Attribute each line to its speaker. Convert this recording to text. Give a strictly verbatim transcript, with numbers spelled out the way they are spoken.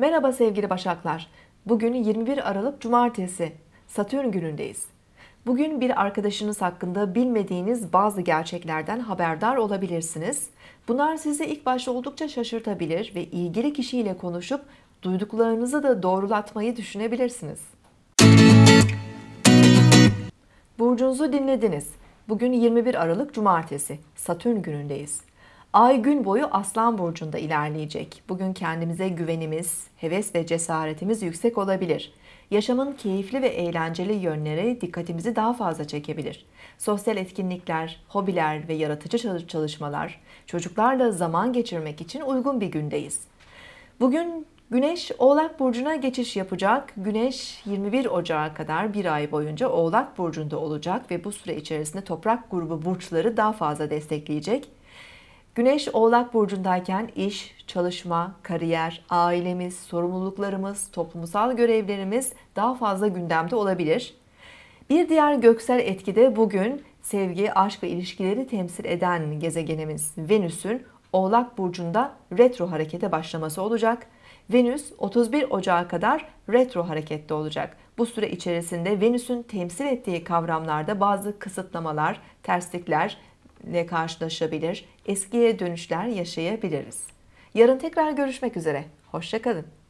Speaker 1: Merhaba sevgili Başaklar. Bugün yirmi bir Aralık Cumartesi. Satürn günündeyiz. Bugün bir arkadaşınız hakkında bilmediğiniz bazı gerçeklerden haberdar olabilirsiniz. Bunlar sizi ilk başta oldukça şaşırtabilir ve ilgili kişiyle konuşup duyduklarınızı da doğrulatmayı düşünebilirsiniz. Burcunuzu dinlediniz. Bugün yirmi bir Aralık Cumartesi. Satürn günündeyiz. Ay gün boyu Aslan burcunda ilerleyecek. Bugün kendimize güvenimiz, heves ve cesaretimiz yüksek olabilir. Yaşamın keyifli ve eğlenceli yönleri dikkatimizi daha fazla çekebilir. Sosyal etkinlikler, hobiler ve yaratıcı çalışmalar, çocuklarla zaman geçirmek için uygun bir gündeyiz. Bugün Güneş Oğlak Burcu'na geçiş yapacak. Güneş yirmi bir Ocağı kadar bir ay boyunca Oğlak Burcu'nda olacak ve bu süre içerisinde toprak grubu burçları daha fazla destekleyecek. Güneş Oğlak Burcu'ndayken iş, çalışma, kariyer, ailemiz, sorumluluklarımız, toplumsal görevlerimiz daha fazla gündemde olabilir. Bir diğer göksel etki de bugün sevgi, aşk ve ilişkileri temsil eden gezegenimiz Venüs'ün Oğlak Burcu'nda retro harekete başlaması olacak. Venüs otuz bir Ocağı kadar retro harekette olacak. Bu süre içerisinde Venüs'ün temsil ettiği kavramlarda bazı kısıtlamalar, tersliklerle karşılaşabilir, eskiye dönüşler yaşayabiliriz. Yarın tekrar görüşmek üzere. Hoşça kalın.